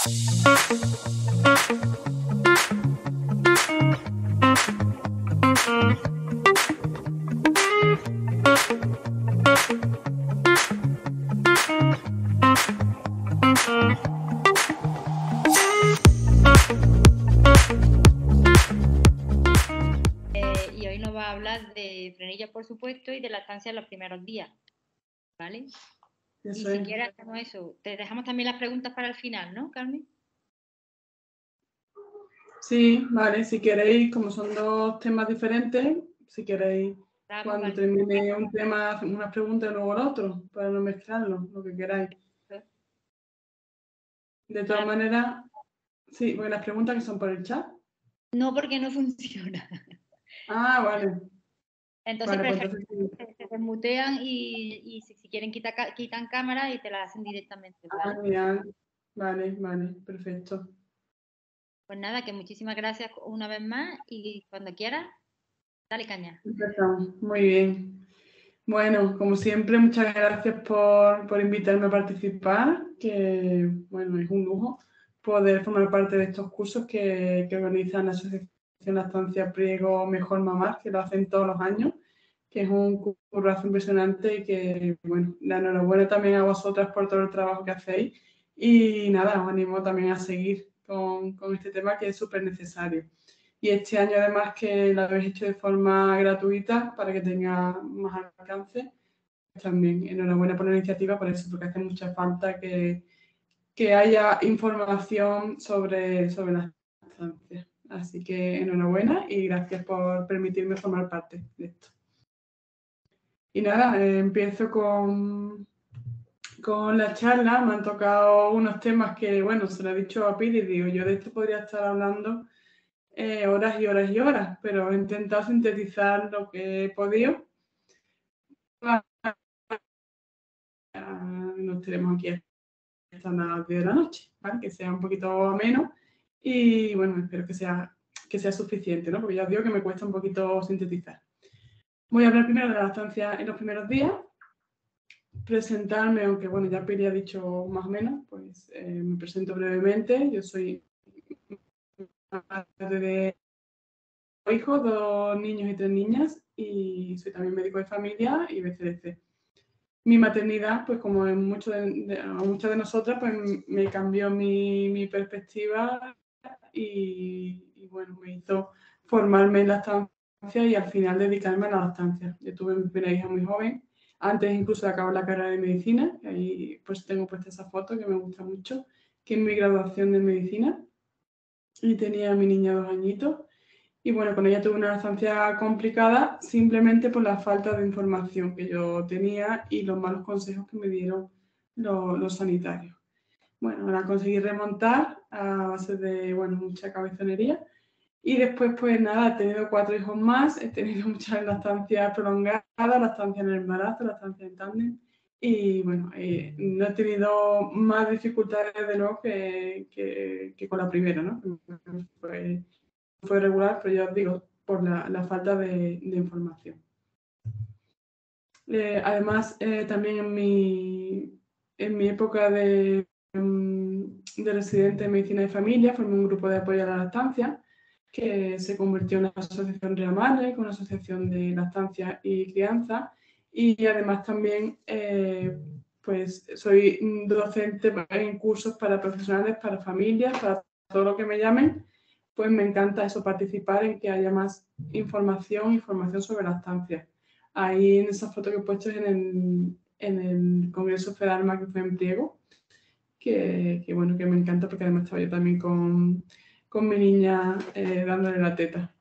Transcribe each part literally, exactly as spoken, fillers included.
Eh, y hoy nos va a hablar de frenillas, por supuesto, y de lactancia en los primeros días, ¿vale? Eso y si es. quieres hacemos eso. Te dejamos también las preguntas para el final, ¿no, Carmen? Sí, vale, si queréis, como son dos temas diferentes, si queréis, Claro, cuando vale. termine un tema, hacemos unas preguntas y luego el otro, para no mezclarlo, lo que queráis. De todas Vale. maneras, sí, porque las preguntas que son por el chat. No, porque no funciona. Ah, vale. Entonces, Vale, pues preferimos entonces sí. que se desmutean y, y si, si quieren quitar, quitan cámara y te la hacen directamente, ¿vale? Ah, genial. Vale, vale, perfecto. Pues nada, que muchísimas gracias una vez más y cuando quieras, dale caña. Empezamos. Muy bien. Bueno, como siempre, muchas gracias por, por invitarme a participar, que bueno, es un lujo poder formar parte de estos cursos que, que organizan la Asociación Lactancia Priego Mejor Mamar, que lo hacen todos los años, que es un currazo impresionante y que, bueno, la enhorabuena también a vosotras por todo el trabajo que hacéis y nada, os animo también a seguir con, con este tema que es súper necesario. Y este año además que lo habéis hecho de forma gratuita para que tenga más alcance, pues también enhorabuena por la iniciativa, por eso, porque hace mucha falta que, que haya información sobre, sobre las lactancia. Así que enhorabuena y gracias por permitirme formar parte de esto. Y nada, eh, empiezo con, con la charla. Me han tocado unos temas que, bueno, se lo he dicho a Pili, digo, yo de esto podría estar hablando Eh, horas y horas y horas, pero he intentado sintetizar lo que he podido. Nos tenemos aquí hasta las diez de la noche, ¿vale? Que sea un poquito menos y bueno, espero que sea, que sea suficiente, ¿no? Porque ya os digo que me cuesta un poquito sintetizar. Voy a hablar primero de la lactancia en los primeros días, presentarme, aunque bueno, ya Piri ha dicho más o menos, pues eh, me presento brevemente. Yo soy madre de hijos, dos niños y tres niñas, y soy también médico de familia y B C D C. Mi maternidad, pues como en mucho de, de, a muchas de nosotras, pues me cambió mi, mi perspectiva y, y, bueno, me hizo formarme en lactancia y al final dedicarme a la lactancia. Yo tuve mi primera hija muy joven, antes incluso de acabar la carrera de medicina, y ahí pues tengo puesta esa foto que me gusta mucho, que es mi graduación de medicina, y tenía a mi niña dos añitos. Y bueno, con ella tuve una lactancia complicada simplemente por la falta de información que yo tenía y los malos consejos que me dieron los, los sanitarios. Bueno, la conseguí remontar a base de, bueno, mucha cabezonería. Y después, pues nada, he tenido cuatro hijos más, he tenido muchas lactancias prolongadas, lactancia en el embarazo, lactancia en tándem. Y bueno, eh, no he tenido más dificultades de luego que, que, que con la primera, ¿no? Fue, fue regular, pero ya os digo, por la, la falta de, de información. Eh, además, eh, también en mi, en mi época de, de residente en medicina de familia, formé un grupo de apoyo a la lactancia que se convirtió en una asociación Real Madre, con una asociación de lactancia y crianza, y además también eh, pues soy docente en cursos para profesionales, para familias, para todo lo que me llamen. Pues me encanta eso, participar en que haya más información, información sobre lactancia. Ahí en esa foto que he puesto es en el, en el Congreso Fedalma que fue en Priego, que, que bueno, que me encanta porque además estaba yo también con, con mi niña eh, dándole la teta.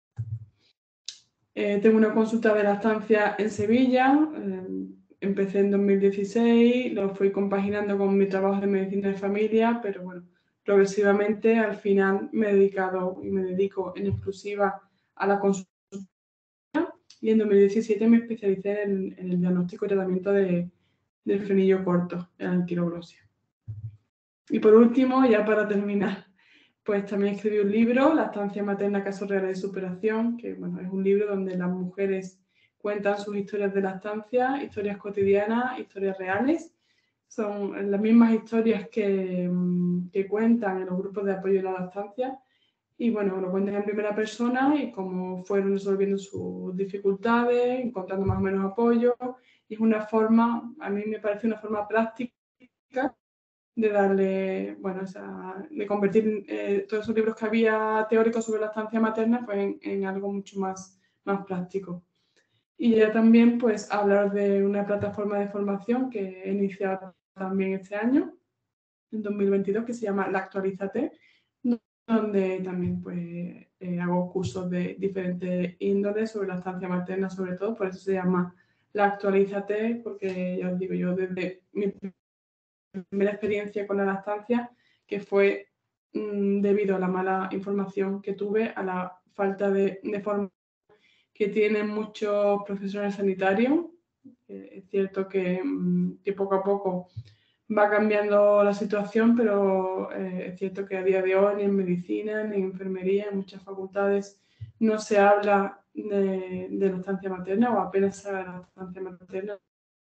Eh, tengo una consulta de lactancia en Sevilla, eh, empecé en dos mil dieciséis, lo fui compaginando con mi trabajo de medicina de familia, pero bueno, progresivamente al final me he dedicado y me dedico en exclusiva a la consulta y en dos mil diecisiete me especialicé en, en el diagnóstico y tratamiento de, del frenillo corto, en la anquiloglosia. Y por último, ya para terminar, pues también escribí un libro, Lactancia materna, casos reales de superación, que bueno, es un libro donde las mujeres cuentan sus historias de lactancia, historias cotidianas, historias reales, son las mismas historias que, que cuentan en los grupos de apoyo a la lactancia. Y bueno, lo cuentan en primera persona y cómo fueron resolviendo sus dificultades, encontrando más o menos apoyo. Y es una forma, a mí me parece una forma práctica de darle, bueno, esa, de convertir eh, todos esos libros que había teóricos sobre lactancia materna pues, en, en algo mucho más, más práctico. Y ya también pues hablar de una plataforma de formación que he iniciado también este año, en dos mil veintidós, que se llama Lactualízate, donde también pues eh, hago cursos de diferentes índoles sobre lactancia materna sobre todo, por eso se llama Lactualízate, porque ya os digo, yo desde mi primera experiencia con la lactancia, que fue mmm, debido a la mala información que tuve, a la falta de, de formación que tienen muchos profesionales sanitarios. Eh, es cierto que, mmm, que poco a poco va cambiando la situación, pero eh, es cierto que a día de hoy ni en medicina, ni en enfermería, en muchas facultades no se habla de, de lactancia materna o apenas se habla de lactancia materna.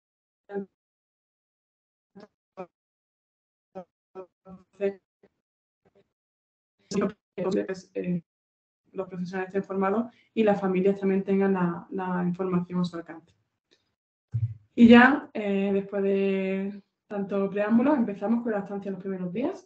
Entonces, eh, los profesionales estén formados y las familias también tengan la, la información a su alcance. Y ya, eh, después de tanto preámbulo, empezamos con la lactancia en los primeros días,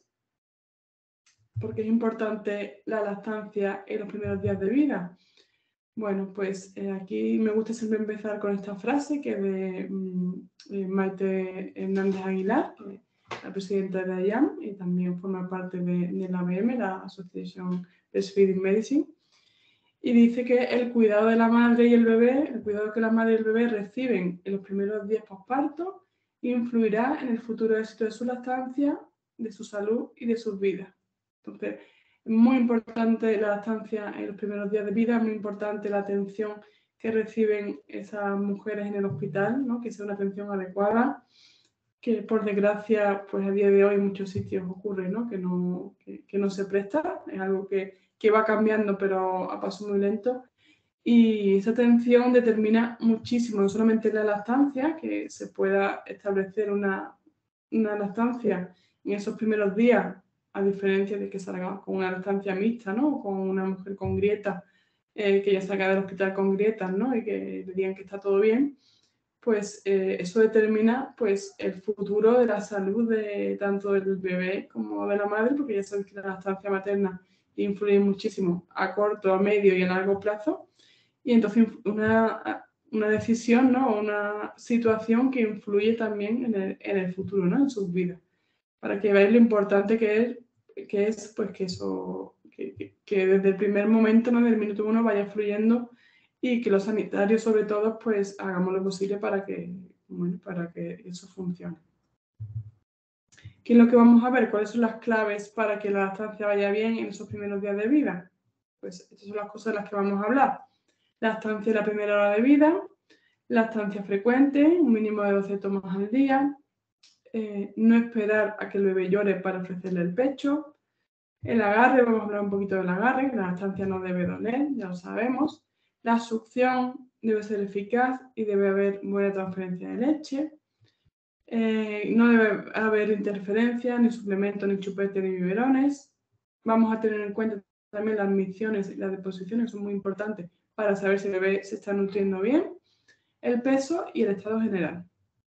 porque es importante la lactancia en los primeros días de vida. Bueno, pues eh, aquí me gusta siempre empezar con esta frase que es de, mm, de Maite Hernández Aguilar, que es la presidenta de A Y A M y también forma parte de, de la A B M, la Association Breastfeeding Medicine. Y dice que el cuidado de la madre y el bebé, el cuidado que la madre y el bebé reciben en los primeros días posparto, influirá en el futuro éxito de su lactancia, de su salud y de sus vidas. Entonces, es muy importante la lactancia en los primeros días de vida, es muy importante la atención que reciben esas mujeres en el hospital, ¿no? Que sea una atención adecuada, que por desgracia, pues a día de hoy en muchos sitios ocurre, ¿no? Que no, que, que no se presta, es algo que que va cambiando, pero a paso muy lento. Y esa atención determina muchísimo, no solamente la lactancia, que se pueda establecer una, una lactancia en esos primeros días, a diferencia de que salga con una lactancia mixta, ¿no? Con una mujer con grietas, eh, que ya salga del hospital con grietas, ¿no? Y que le digan que está todo bien, pues eh, eso determina pues, el futuro de la salud de tanto del bebé como de la madre, porque ya sabéis que la lactancia materna influye muchísimo a corto, a medio y a largo plazo. Y entonces una, una decisión, ¿no? Una situación que influye también en el, en el futuro, ¿no? En sus vidas. Para que veáis lo importante que es, que es pues, que, eso, que, que, que desde el primer momento, ¿no? Desde el minuto uno, vaya fluyendo y que los sanitarios, sobre todo, pues hagamos lo posible para que, bueno, para que eso funcione. ¿Qué es lo que vamos a ver? ¿Cuáles son las claves para que la lactancia vaya bien en esos primeros días de vida? Pues estas son las cosas de las que vamos a hablar. Lactancia en la primera hora de vida, lactancia frecuente, un mínimo de doce tomas al día, eh, no esperar a que el bebé llore para ofrecerle el pecho, el agarre, vamos a hablar un poquito del agarre, que la lactancia no debe doler, ya lo sabemos, la succión debe ser eficaz y debe haber buena transferencia de leche. Eh, no debe haber interferencias, ni suplementos, ni chupetes, ni biberones. Vamos a tener en cuenta también las micciones y las deposiciones, que son muy importantes para saber si el bebé se está nutriendo bien, el peso y el estado general.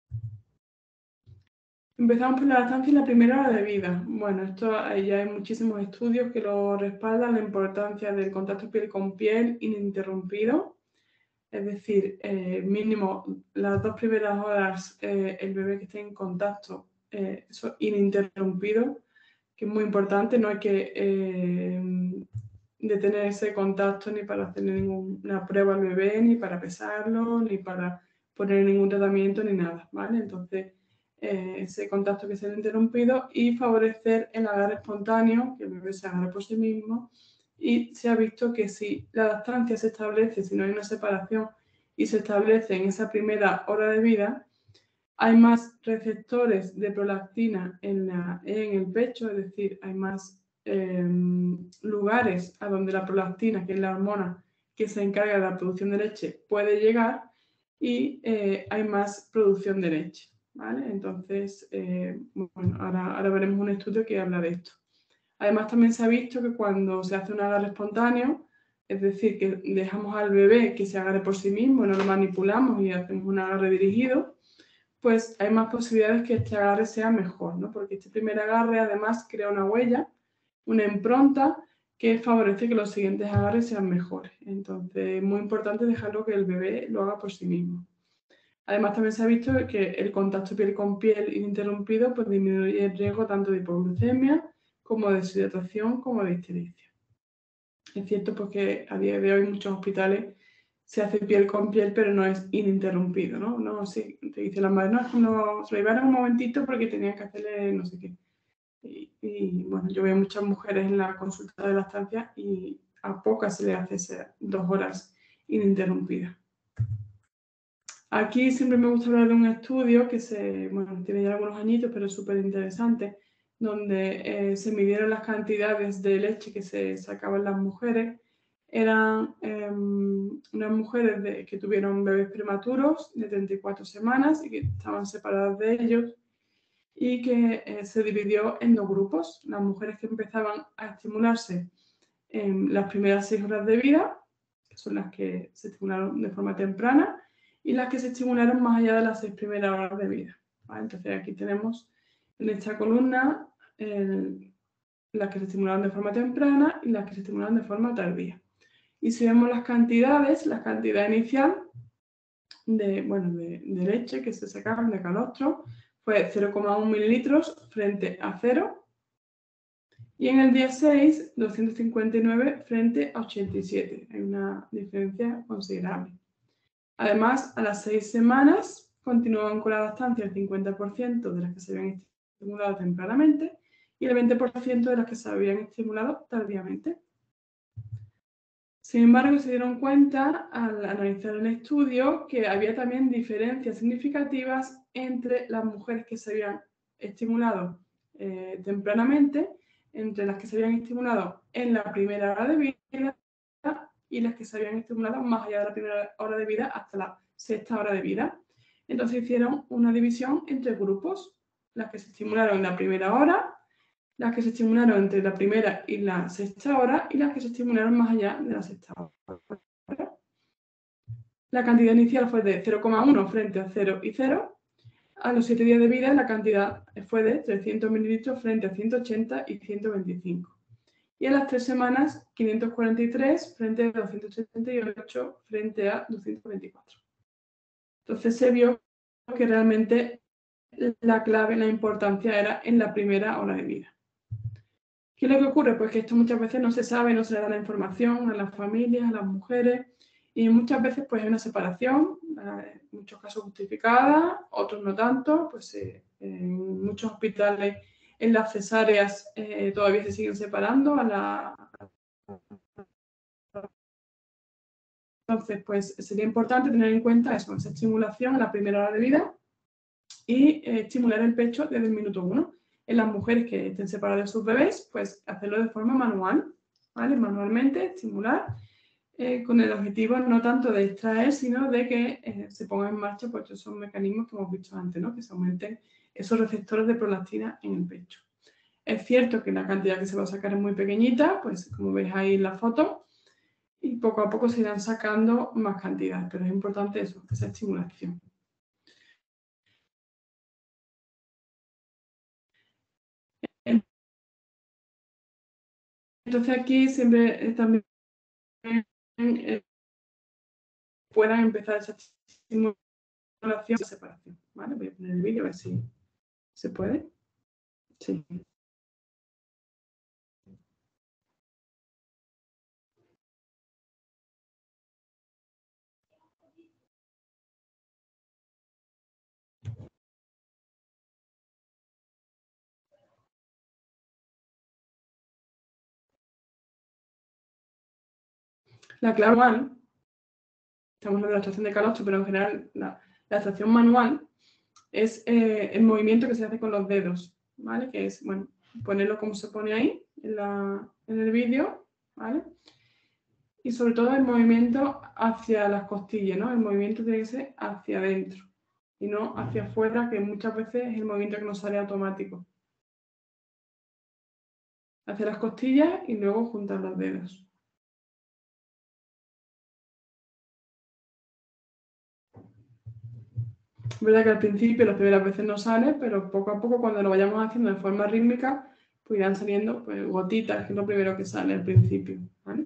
Empezamos por la lactancia en la primera hora de vida. Bueno, esto ya hay muchísimos estudios que lo respaldan, la importancia del contacto piel con piel ininterrumpido. Es decir, eh, mínimo las dos primeras horas eh, el bebé que esté en contacto, eh, eso ininterrumpido, que es muy importante, no hay que eh, detener ese contacto ni para hacer ninguna prueba al bebé, ni para pesarlo, ni para poner ningún tratamiento, ni nada, ¿vale? Entonces, eh, ese contacto que sea ininterrumpido y favorecer el agarre espontáneo, que el bebé se agarre por sí mismo. Y se ha visto que si la lactancia se establece, si no hay una separación y se establece en esa primera hora de vida, hay más receptores de prolactina en, la, en el pecho, es decir, hay más eh, lugares a donde la prolactina, que es la hormona que se encarga de la producción de leche, puede llegar y eh, hay más producción de leche. ¿vale? Entonces, eh, bueno, ahora, ahora veremos un estudio que habla de esto. Además, también se ha visto que cuando se hace un agarre espontáneo, es decir, que dejamos al bebé que se agarre por sí mismo, no lo manipulamos y hacemos un agarre dirigido, pues hay más posibilidades que este agarre sea mejor, ¿no? Porque este primer agarre además crea una huella, una impronta que favorece que los siguientes agarres sean mejores. Entonces, es muy importante dejarlo que el bebé lo haga por sí mismo. Además, también se ha visto que el contacto piel con piel ininterrumpido pues, disminuye el riesgo tanto de hipoglucemia como de deshidratación como de ictericia. Es cierto porque a día de hoy en muchos hospitales se hace piel con piel, pero no es ininterrumpido, ¿no? No, sí, te dice la madre, no, es cuando se lo llevaron un momentito porque tenían que hacerle no sé qué. Y, y, bueno, yo veo muchas mujeres en la consulta de lactancia y a pocas se le hace esas dos horas ininterrumpidas. Aquí siempre me gusta hablar de un estudio que se, bueno, tiene ya algunos añitos, pero es súper interesante, donde eh, se midieron las cantidades de leche que se sacaban las mujeres. Eran eh, unas mujeres de, que tuvieron bebés prematuros de treinta y cuatro semanas y que estaban separadas de ellos y que eh, se dividió en dos grupos. Las mujeres que empezaban a estimularse en las primeras seis horas de vida, que son las que se estimularon de forma temprana, y las que se estimularon más allá de las seis primeras horas de vida. ¿Vale? Entonces aquí tenemos en esta columna el, las que se estimularon de forma temprana y las que se estimularon de forma tardía. Y si vemos las cantidades, la cantidad inicial de, bueno, de, de leche que se sacaron de calostro fue cero coma uno mililitros frente a cero. Y en el día seis, doscientos cincuenta y nueve frente a ochenta y siete. Hay una diferencia considerable. Además, a las seis semanas continuaban con la lactancia el cincuenta por ciento de las que se habían estimulado tempranamente y el veinte por ciento de las que se habían estimulado tardíamente. Sin embargo, se dieron cuenta al analizar el estudio que había también diferencias significativas entre las mujeres que se habían estimulado eh, tempranamente, entre las que se habían estimulado en la primera hora de vida y las que se habían estimulado más allá de la primera hora de vida hasta la sexta hora de vida. Entonces hicieron una división entre grupos, las que se estimularon en la primera hora, las que se estimularon entre la primera y la sexta hora y las que se estimularon más allá de la sexta hora. La cantidad inicial fue de cero coma uno frente a cero y cero. A los siete días de vida la cantidad fue de trescientos mililitros frente a ciento ochenta y ciento veinticinco. Y a las tres semanas, quinientos cuarenta y tres frente a doscientos setenta y ocho frente a doscientos veinticuatro. Entonces se vio que realmente la clave, la importancia era en la primera hora de vida. ¿Qué es lo que ocurre? Pues que esto muchas veces no se sabe, no se le da la información a las familias, a las mujeres, y muchas veces pues hay una separación, en muchos casos justificada, otros no tanto, pues eh, en muchos hospitales en las cesáreas eh, todavía se siguen separando a la... Entonces, pues sería importante tener en cuenta eso, esa estimulación a la primera hora de vida y eh, estimular el pecho desde el minuto uno. En las mujeres que estén separadas de sus bebés, pues hacerlo de forma manual, ¿vale? Manualmente, estimular, eh, con el objetivo no tanto de extraer, sino de que eh, se pongan en marcha pues, esos mecanismos que hemos visto antes, ¿no? Que se aumenten esos receptores de prolactina en el pecho. Es cierto que la cantidad que se va a sacar es muy pequeñita, pues como veis ahí en la foto, y poco a poco se irán sacando más cantidad, pero es importante eso, esa estimulación. Entonces aquí siempre eh, también eh, puedan empezar esa estimulación y separación. ¿Vale? Voy a poner el vídeo a ver si se puede. Sí. La clave manual, estamos hablando de la extracción de calostro, pero en general la, la extracción manual es eh, el movimiento que se hace con los dedos, ¿vale? Que es, bueno, ponerlo como se pone ahí en, la, en el vídeo, ¿vale? Y sobre todo el movimiento hacia las costillas, ¿no? El movimiento tiene que ser hacia adentro. y no hacia afuera, que muchas veces es el movimiento que nos sale automático. Hacia las costillas y luego juntar los dedos. Es verdad que al principio, las primeras veces no sale, pero poco a poco, cuando lo vayamos haciendo de forma rítmica, pues irán saliendo pues, gotitas, que es lo primero que sale al principio, ¿vale?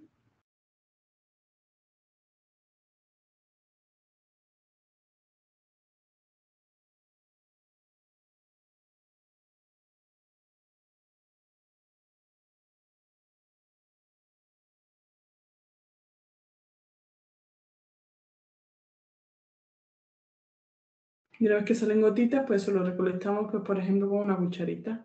Y una vez que salen gotitas, pues eso lo recolectamos, pues, por ejemplo, con una cucharita.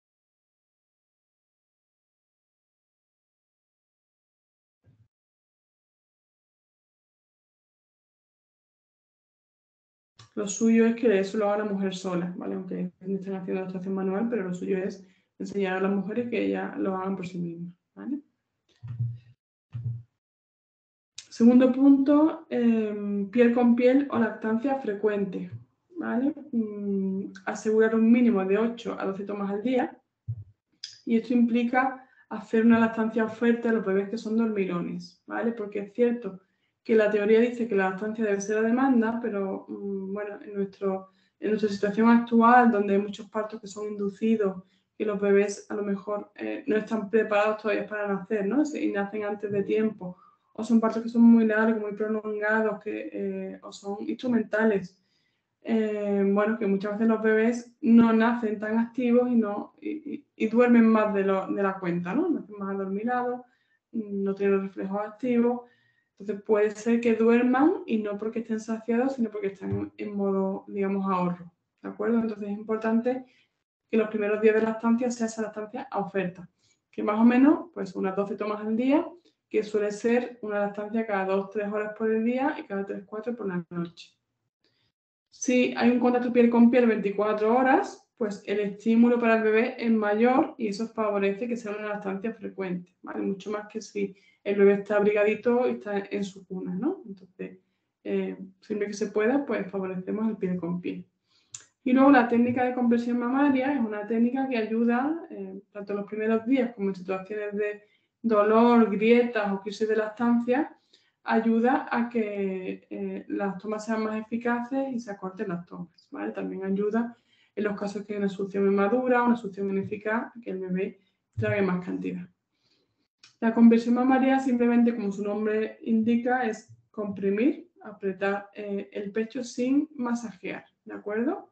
Lo suyo es que eso lo haga la mujer sola, ¿vale? Aunque estén haciendo la extracción manual, pero lo suyo es enseñar a las mujeres que ellas lo hagan por sí mismas, ¿vale? Segundo punto, eh, piel con piel o lactancia frecuente, ¿vale? Mm, asegurar un mínimo de ocho a doce tomas al día, y esto implica hacer una lactancia fuerte a los bebés que son dormilones, ¿vale? Porque es cierto que la teoría dice que la lactancia debe ser a demanda, pero mmm, bueno, en, nuestro, en nuestra situación actual, donde hay muchos partos que son inducidos, que los bebés a lo mejor eh, no están preparados todavía para nacer, ¿no? Y nacen antes de tiempo, o son partos que son muy largos, muy prolongados, que, eh, o son instrumentales. Eh, bueno, que muchas veces los bebés no nacen tan activos y, no, y, y, y duermen más de, lo, de la cuenta, ¿no? Nacen más adormilados, no tienen los reflejos activos. Entonces puede ser que duerman y no porque estén saciados, sino porque están en modo, digamos, ahorro, ¿de acuerdo? Entonces es importante que los primeros días de lactancia sea esa lactancia a oferta, que más o menos, pues unas doce tomas al día, que suele ser una lactancia cada dos tres horas por el día y cada tres cuatro por la noche. Si hay un contacto piel con piel veinticuatro horas, pues el estímulo para el bebé es mayor y eso favorece que sea una lactancia frecuente, ¿vale? Mucho más que si el bebé está abrigadito y está en su cuna, ¿no? Entonces, eh, siempre que se pueda, pues favorecemos el piel con piel. Y luego la técnica de compresión mamaria es una técnica que ayuda, eh, tanto en los primeros días como en situaciones de dolor, grietas o crisis de lactancia, ayuda a que eh, las tomas sean más eficaces y se acorten las tomas, ¿vale? También ayuda en los casos que hay una succión inmadura, una succión ineficaz, que el bebé trague más cantidad. La compresión mamaria, simplemente como su nombre indica, es comprimir, apretar eh, el pecho sin masajear, ¿de acuerdo?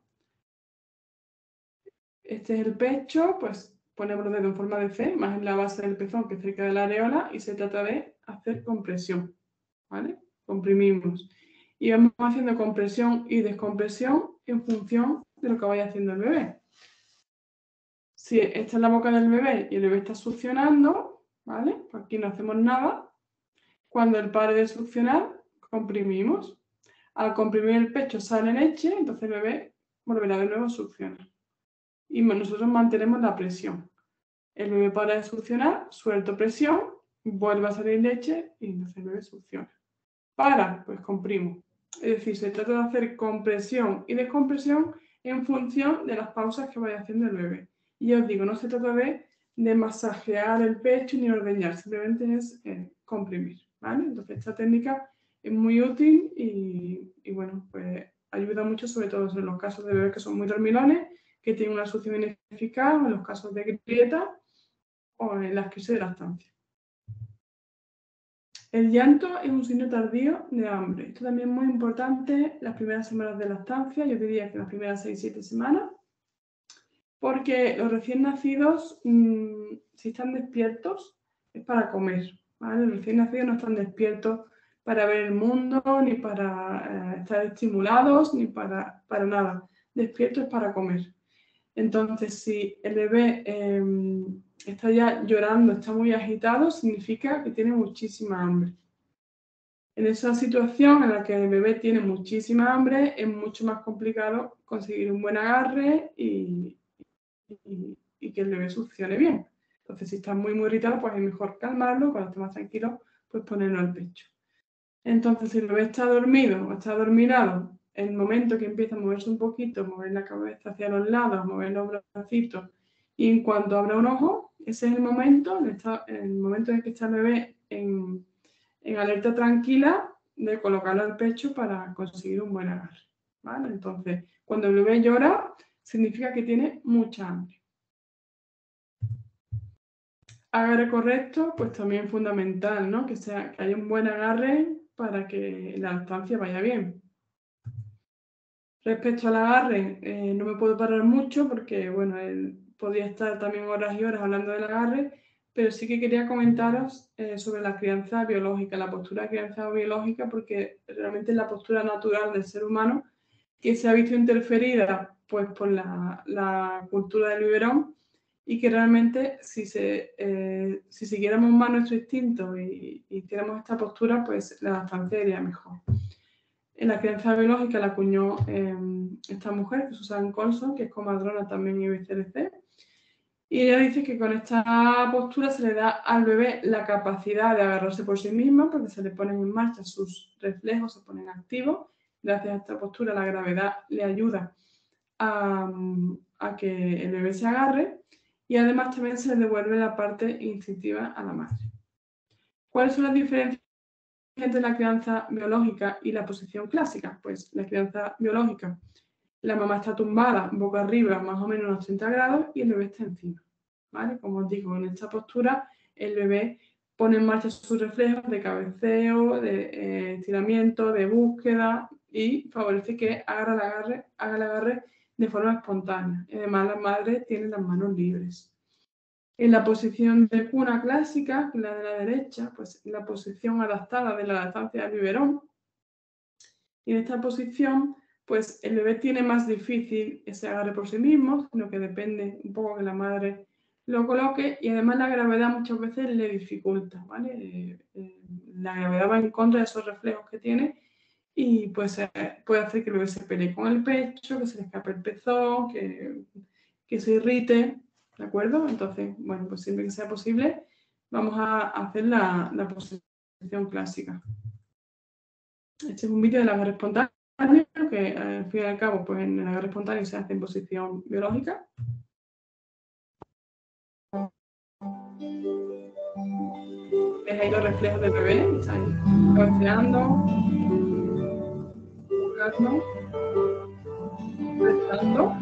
Este es el pecho, pues ponemos los dedos en forma de C, más en la base del pezón que cerca de la areola, y se trata de hacer compresión, ¿vale? Comprimimos. Y vamos haciendo compresión y descompresión en función de lo que vaya haciendo el bebé. Si esta es la boca del bebé y el bebé está succionando, ¿vale? Aquí no hacemos nada. Cuando el pare de succionar, comprimimos. Al comprimir el pecho sale leche, entonces el bebé volverá de nuevo a succionar. Y nosotros mantenemos la presión. El bebé para de succionar, suelto presión, vuelve a salir leche y entonces el bebé succiona. Para, pues comprimo. Es decir, se trata de hacer compresión y descompresión en función de las pausas que vaya haciendo el bebé. Y ya os digo, no se trata de, de masajear el pecho ni ordeñar, simplemente es eh, comprimir, ¿vale? Entonces esta técnica es muy útil y, y bueno, pues ayuda mucho, sobre todo en los casos de bebés que son muy dormilones, que tienen una succión ineficaz, o en los casos de grieta o en las crisis de lactancia. El llanto es un signo tardío de hambre. Esto también es muy importante las primeras semanas de lactancia, yo diría que las primeras seis siete semanas, porque los recién nacidos, mmm, si están despiertos, es para comer, ¿vale? Los recién nacidos no están despiertos para ver el mundo, ni para eh, estar estimulados, ni para, para nada. Despiertos es para comer. Entonces, si el bebé eh, está ya llorando, está muy agitado, significa que tiene muchísima hambre. En esa situación en la que el bebé tiene muchísima hambre, es mucho más complicado conseguir un buen agarre y, y, y que el bebé succione bien. Entonces, si está muy, muy irritado, pues es mejor calmarlo, cuando esté más tranquilo, pues ponerlo al pecho. Entonces, si el bebé está dormido o está adormilado el momento que empieza a moverse un poquito, mover la cabeza hacia los lados, mover los bracitos, y en cuanto abra un ojo, ese es el momento, el momento en el que está el bebé en, en alerta tranquila de colocarlo al pecho para conseguir un buen agarre, ¿vale? Entonces, cuando el bebé llora, significa que tiene mucha hambre. Agarre correcto, pues también fundamental, ¿no? Que, sea, que haya un buen agarre para que la lactancia vaya bien. Respecto al agarre, eh, no me puedo parar mucho porque, bueno, él podría estar también horas y horas hablando del agarre, pero sí que quería comentaros eh, sobre la crianza biológica, la postura de crianza biológica, porque realmente es la postura natural del ser humano que se ha visto interferida pues, por la, la cultura del biberón y que realmente si, se, eh, si siguiéramos más nuestro instinto y, y hiciéramos esta postura, pues la lactancia iría mejor. En la crianza biológica la acuñó eh, esta mujer, Susan Colson, que es comadrona también en I B C L C, y ella dice que con esta postura se le da al bebé la capacidad de agarrarse por sí misma, porque se le ponen en marcha sus reflejos, se ponen activos. Gracias a esta postura la gravedad le ayuda a, a que el bebé se agarre y además también se le devuelve la parte instintiva a la madre. ¿Cuáles son las diferencias entre la crianza biológica y la posición clásica? Pues la crianza biológica, la mamá está tumbada boca arriba más o menos unos treinta grados y el bebé está encima, ¿vale? Como os digo, en esta postura el bebé pone en marcha sus reflejos de cabeceo, de eh, estiramiento, de búsqueda y favorece que haga el agarre, haga el agarre de forma espontánea. Y además la madre tiene las manos libres. En la posición de cuna clásica, la de la derecha, pues la posición adaptada de la lactancia del biberón. Y en esta posición, pues el bebé tiene más difícil ese agarre por sí mismo, sino que depende un poco que la madre lo coloque y además la gravedad muchas veces le dificulta, ¿vale? Eh, eh, la gravedad va en contra de esos reflejos que tiene y pues eh, puede hacer que el bebé se pelee con el pecho, que se le escape el pezón, que, que se irrite, ¿de acuerdo? Entonces, bueno, pues siempre que sea posible, vamos a hacer la, la posición clásica. Este es un vídeo del agarre espontáneo, que al fin y al cabo, pues en el agarre espontáneo se hace en posición biológica. Ves ahí los reflejos del bebé, están cabeceando, jugando, prestando.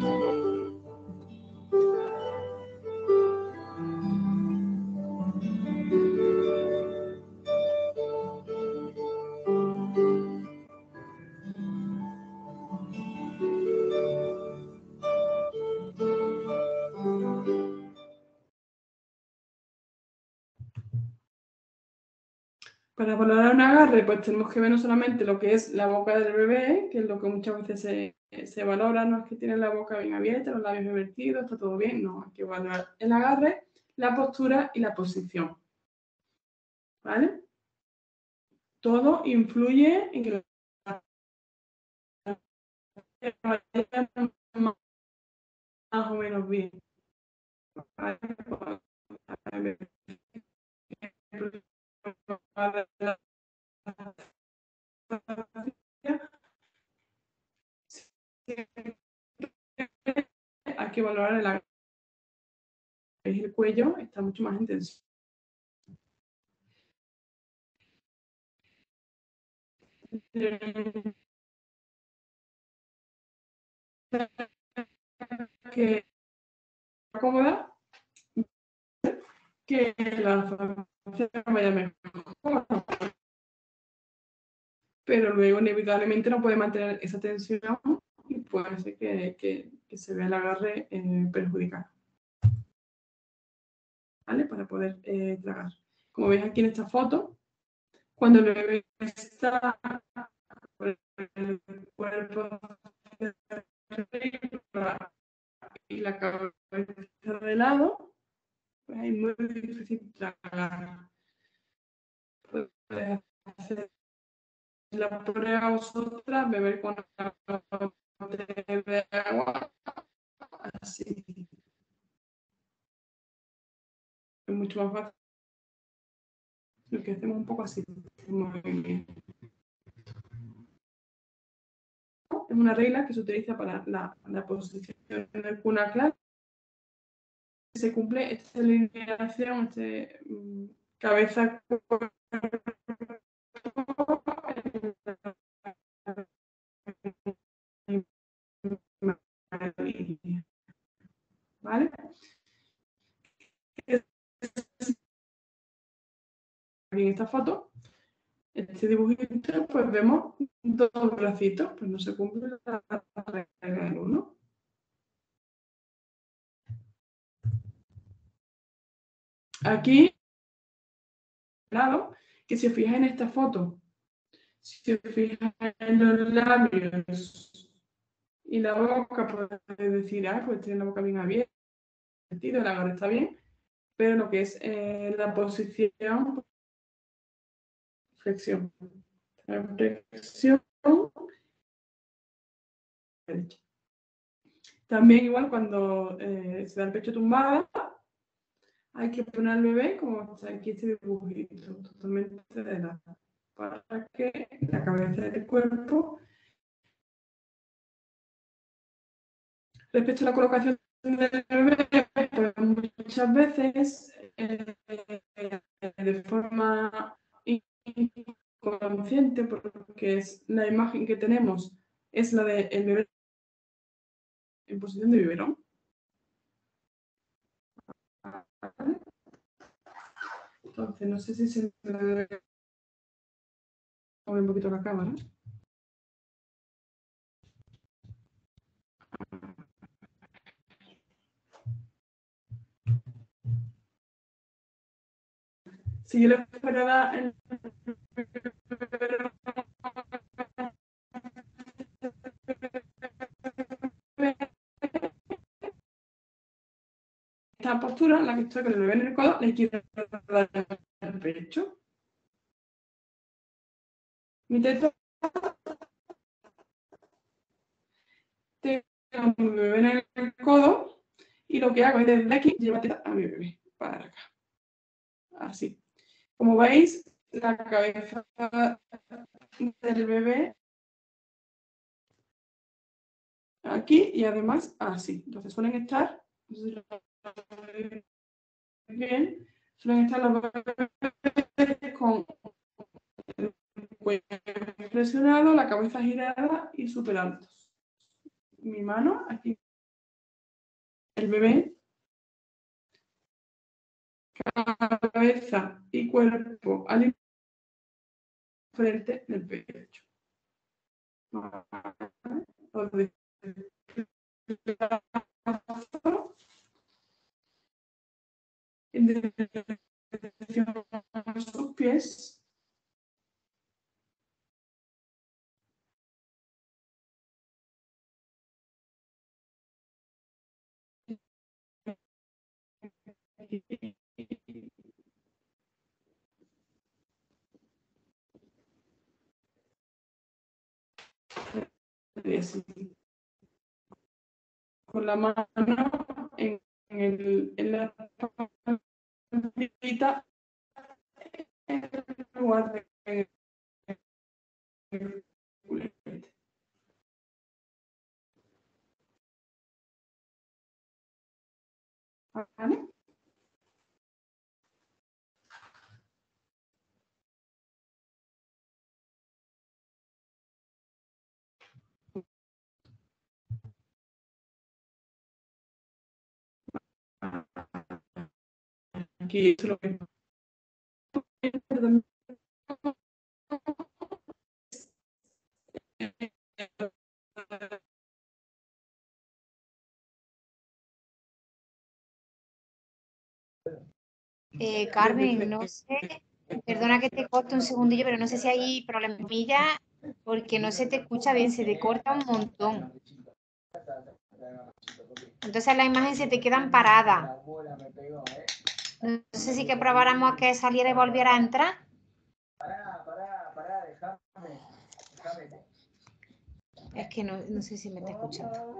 Para valorar un agarre, pues tenemos que ver no solamente lo que es la boca del bebé, que es lo que muchas veces se, se valora, no es que tiene la boca bien abierta, los labios invertidos, está todo bien, no, hay que valorar el agarre, la postura y la posición. ¿Vale? Todo influye en que más o menos bien. Hay que valorar el agarre. El cuello está mucho más intenso. Que cómoda, que la vaya mejor. Pero luego inevitablemente no puede mantener esa tensión y puede ser que, que, que se vea el agarre eh, perjudicado. ¿Vale? Para poder eh, tragar. Como veis aquí en esta foto, cuando el bebé está con el cuerpo y la cabeza de lado, pues es muy difícil tragar. Puedes hacer la prueba vosotras, beber con de agua, así. Es mucho más fácil. Lo que hacemos un poco así. es una regla que se utiliza para la, la posición del cuna claro. Se cumple esta alineación, este, um, cabeza, ¿vale? En esta foto, este dibujito, pues vemos dos bracitos, pues no se cumple la regla del uno. Aquí, lado, que si os fijáis en esta foto, si os fijáis en los labios y la boca, podéis decir, ah, pues tiene la boca bien abierta, la garra está bien, pero lo que es eh, la posición, flexión, flexión, también igual cuando eh, se da el pecho tumbado, hay que poner al bebé como está aquí este dibujito, totalmente de lado, para que la cabeza del cuerpo. Respecto a la colocación del bebé, pues muchas veces eh, de forma inconsciente, porque es la imagen que tenemos es la del bebé en posición de biberón. Entonces, no sé si se me debe mover un poquito la cámara. Si yo le fuera a dar el esta postura en la que estoy con el bebé en el codo, le quiero dar el pecho. Mi teto tengo mi bebé en el codo y lo que hago es desde aquí llevar a mi bebé para acá. Así. Como veis, la cabeza del bebé aquí y además así. Entonces suelen estar, bien, suelen estar los bebés con el cuello flexionado, la cabeza girada y súper altos. Mi mano aquí, el bebé, cabeza y cuerpo al frente del pecho. Sus pies. Con la mano en, en, el, en la puntita en lugar de en el culete. ¿Vale? Aquí es lo que Eh, Carmen, no sé, perdona que te corte un segundillo, pero no sé si hay problemilla porque no se te escucha bien, se te corta un montón. Entonces las imágenes se te quedan paradas. No sé si que probáramos a que saliera y volviera a entrar. Pará, pará, pará, déjame, déjame. Es que no, no sé si me está escuchando.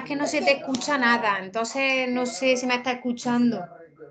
es que no se te escucha nada, entonces no sé si me está escuchando.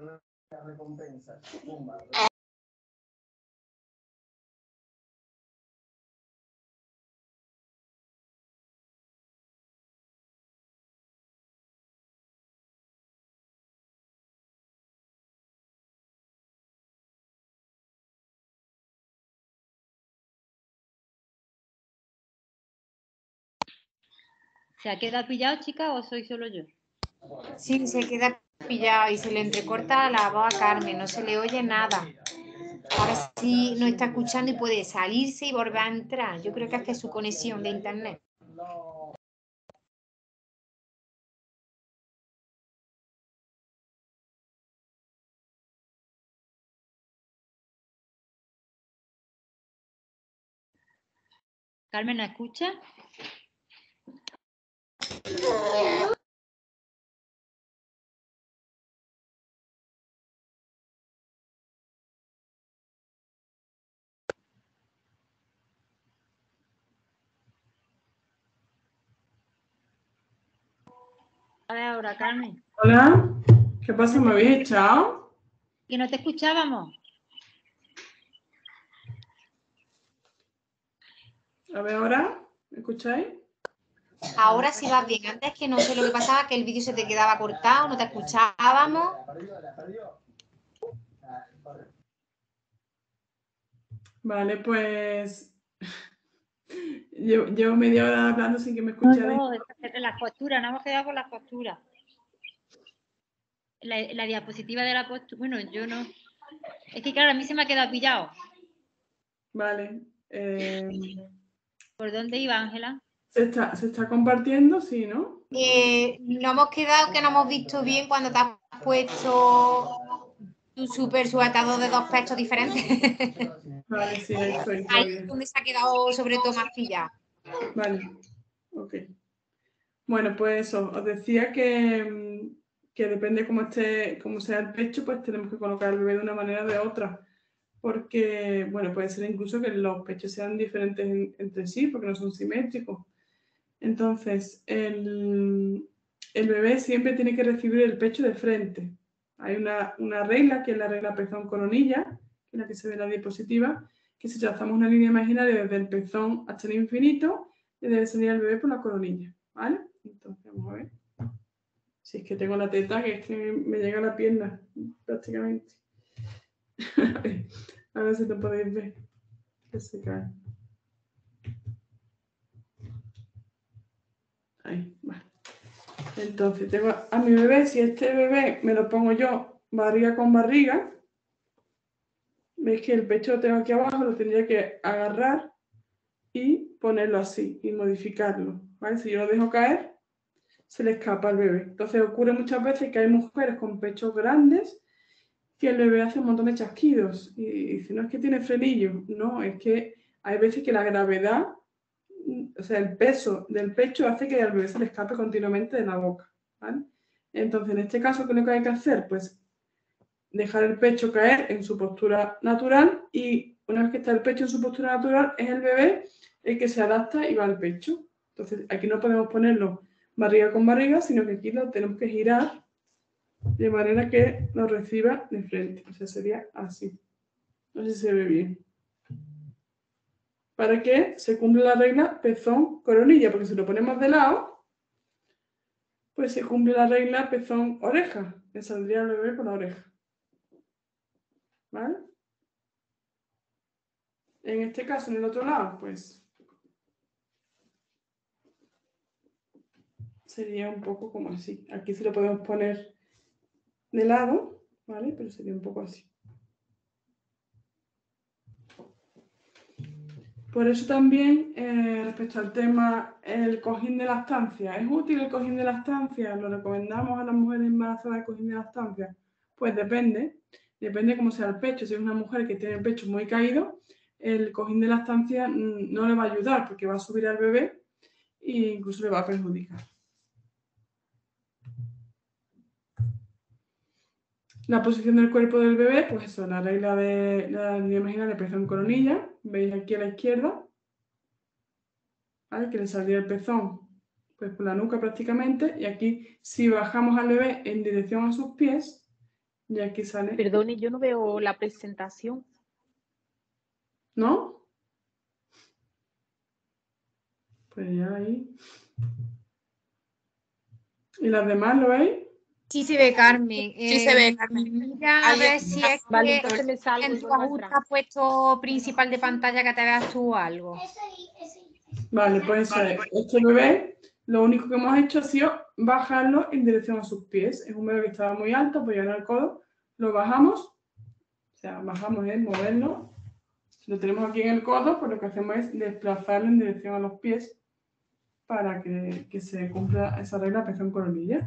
¿Se ha quedado pillado, chica, o soy solo yo? Sí, se queda pillado y se le entrecorta la voz a Carmen, no se le oye nada. Ahora sí no está escuchando y puede salirse y volver a entrar. Yo creo que es que es su conexión de internet. Carmen, ¿la escucha? A ver ahora, Carmen. Hola, ¿qué pasa? ¿Me habéis echado? Que no te escuchábamos. A ver ahora, ¿me escucháis? Ahora sí va bien. Antes que no sé lo que pasaba, que el vídeo se te quedaba cortado, no te escuchábamos. Vale, pues llevo, llevo media hora hablando sin que me No, escucháis. no, es las posturas, nos hemos quedado con las posturas. La, la diapositiva de la postura, bueno, yo no. Es que claro, a mí se me ha quedado pillado. Vale. eh, ¿Por dónde iba, Ángela? ¿se, está, ¿Se está compartiendo? Sí, ¿no? Eh, no hemos quedado que no hemos visto bien cuando te has puesto tu súper sujetador de dos pechos diferentes. Vale, sí, ahí estoy, Ahí todo es bien. donde se ha quedado sobre todo más pillado. Vale, ok. Bueno, pues eso, os decía que, mm, que depende cómo esté, cómo sea el pecho, pues tenemos que colocar al bebé de una manera o de otra. Porque, bueno, puede ser incluso que los pechos sean diferentes en- entre sí, porque no son simétricos. Entonces, el, el bebé siempre tiene que recibir el pecho de frente. Hay una, una regla, que es la regla pezón-coronilla, que es la que se ve en la diapositiva, que si trazamos una línea imaginaria desde el pezón hasta el infinito, le debe salir al bebé por la coronilla, ¿vale? Entonces, vamos a ver. Si es que tengo la teta, que es que me llega a la pierna, prácticamente. A ver si te podéis ver, que se cae. Ahí, vale. Entonces, tengo a mi bebé, si este bebé me lo pongo yo barriga con barriga, veis que el pecho lo tengo aquí abajo, lo tendría que agarrar y ponerlo así y modificarlo, ¿vale? Si yo lo dejo caer, se le escapa al bebé. Entonces ocurre muchas veces que hay mujeres con pechos grandes que el bebé hace un montón de chasquidos y dice, no es que tiene frenillo, no, es que hay veces que la gravedad, o sea, el peso del pecho hace que al bebé se le escape continuamente de la boca, ¿vale? Entonces, en este caso, ¿qué es lo que hay que hacer? Pues dejar el pecho caer en su postura natural y una vez que está el pecho en su postura natural, es el bebé el que se adapta y va al pecho. Entonces, aquí no podemos ponerlo barriga con barriga, sino que aquí lo tenemos que girar de manera que lo reciba de frente. O sea, sería así. No sé si se ve bien. Para que se cumpla la regla pezón-coronilla, porque si lo ponemos de lado, pues se cumple la regla pezón-oreja. Le saldría el bebé por la oreja. ¿Vale? En este caso, en el otro lado, pues sería un poco como así. Aquí sí lo podemos poner de lado, ¿vale? Pero sería un poco así. Por eso también, eh, respecto al tema, el cojín de lactancia. ¿Es útil el cojín de lactancia? ¿Lo recomendamos a las mujeres embarazadas el cojín de lactancia? Pues depende. Depende cómo sea el pecho. Si es una mujer que tiene el pecho muy caído, el cojín de lactancia no le va a ayudar porque va a subir al bebé e incluso le va a perjudicar. La posición del cuerpo del bebé, pues eso, la regla de la línea imaginaria de pezón coronilla. Veis aquí a la izquierda, ¿vale? Que le saldría el pezón pues por la nuca prácticamente, y aquí si bajamos al bebé en dirección a sus pies, y aquí sale... Perdone, yo no veo la presentación. ¿No? Pues ya ahí. ¿Y las demás lo veis? Sí se ve, Carmen. Sí se ve, Eh, Carmen. Mira a ver si es Vale, que entonces me salgo en y tu vuelvo a ajuste entrar. has puesto principal de pantalla que te veas tú o algo. Vale, pues eso es. Este bebé, lo único que hemos hecho ha sido bajarlo en dirección a sus pies. Es un bebé que estaba muy alto, apoyado en el codo. Lo bajamos, o sea, bajamos es moverlo. Si lo tenemos aquí en el codo, pues lo que hacemos es desplazarlo en dirección a los pies para que, que se cumpla esa regla pezón coronilla.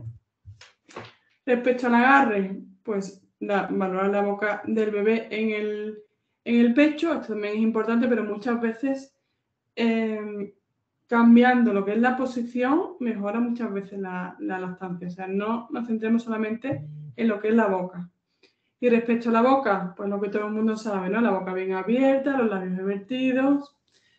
Respecto al agarre, pues la, valorar la boca del bebé en el, en el pecho, esto también es importante, pero muchas veces eh, cambiando lo que es la posición mejora muchas veces la, la lactancia. O sea, no nos centremos solamente en lo que es la boca. Y respecto a la boca, pues lo que todo el mundo sabe, ¿no? La boca bien abierta, los labios revertidos,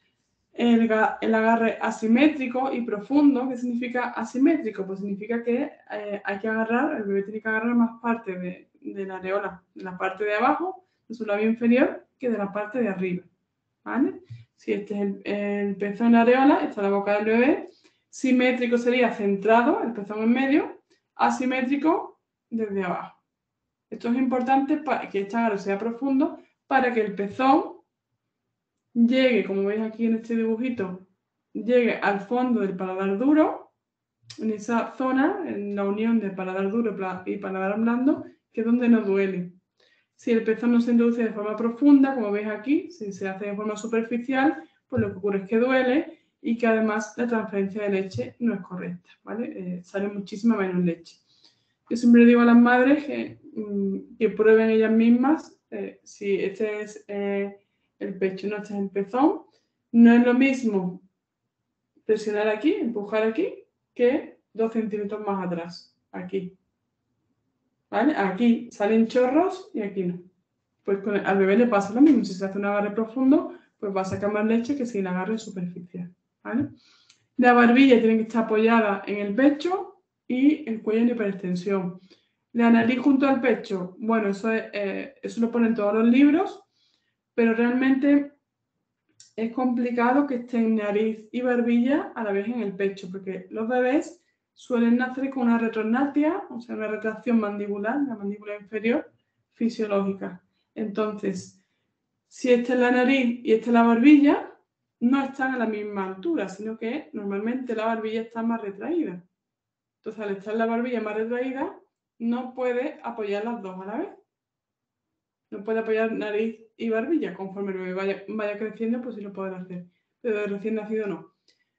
el, el agarre asimétrico y profundo. ¿Qué significa asimétrico? Pues significa que eh, hay que agarrar, el bebé tiene que agarrar más parte de, de la areola, de la parte de abajo, de su labio inferior, que de la parte de arriba, ¿vale? Si este es el, el pezón en la areola, esta es la boca del bebé. Simétrico sería centrado, el pezón en medio, asimétrico desde abajo. Esto es importante para que este agarre sea profundo, para que el pezón llegue, como veis aquí en este dibujito, llegue al fondo del paladar duro, en esa zona, en la unión del paladar duro y paladar blando, que es donde nos duele. Si el pezón no se introduce de forma profunda, como veis aquí, si se hace de forma superficial, pues lo que ocurre es que duele y que además la transferencia de leche no es correcta, ¿vale? Eh, sale muchísima menos leche. Yo siempre le digo a las madres que, mmm, que prueben ellas mismas eh, si este es eh, el pecho, no este es el pezón. No es lo mismo presionar aquí, empujar aquí, que dos centímetros más atrás, aquí. ¿Vale? Aquí salen chorros y aquí no. Pues con el, al bebé le pasa lo mismo. Si se hace un agarre profundo, pues va a sacar más leche que si el agarre es superficial, ¿vale? La barbilla tiene que estar apoyada en el pecho y el cuello en hiperextensión. La nariz junto al pecho, bueno, eso, es, eh, eso lo ponen todos los libros, pero realmente es complicado que estén nariz y barbilla a la vez en el pecho, porque los bebés suelen nacer con una retrognatia, o sea, una retracción mandibular, la mandíbula inferior, fisiológica. Entonces, si esta es la nariz y esta es la barbilla, no están a la misma altura, sino que normalmente la barbilla está más retraída. Entonces, al estar la barbilla más retraída, no puede apoyar las dos a la vez. No puede apoyar nariz y barbilla. Conforme el bebé vaya, vaya creciendo, pues sí lo podrá hacer. Pero de recién nacido no.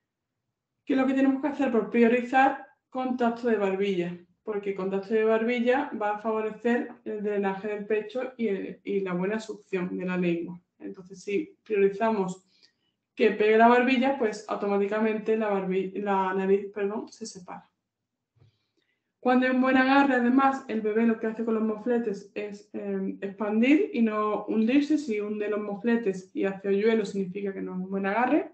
¿Qué es lo que tenemos que hacer? Por priorizar contacto de barbilla. Porque contacto de barbilla va a favorecer el drenaje del pecho y, el, y la buena succión de la lengua. Entonces, si priorizamos que pegue la barbilla, pues automáticamente la, barbilla, la nariz perdón, se separa. Cuando hay un buen agarre, además, el bebé lo que hace con los mofletes es eh, expandir y no hundirse. Si hunde los mofletes y hace hoyuelo, significa que no es un buen agarre.